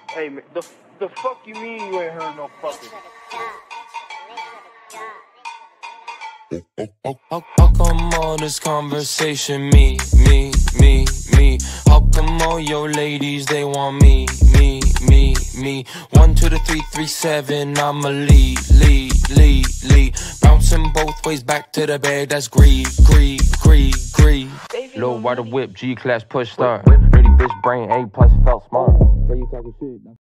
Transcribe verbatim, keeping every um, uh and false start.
Hey, man, the, the fuck you mean you ain't heard no fucking... How, how, how come all this conversation, me, me, me, me? How come all your ladies, they want me, me, me, me? One to the three, three, seven, I'ma lead, lead, lead, lead. Bouncing both ways back to the bag, that's greed, greed, greed, greed. Low water whip, G-class push start. Dirty bitch brain, A plus felt smart. Why you talking shit?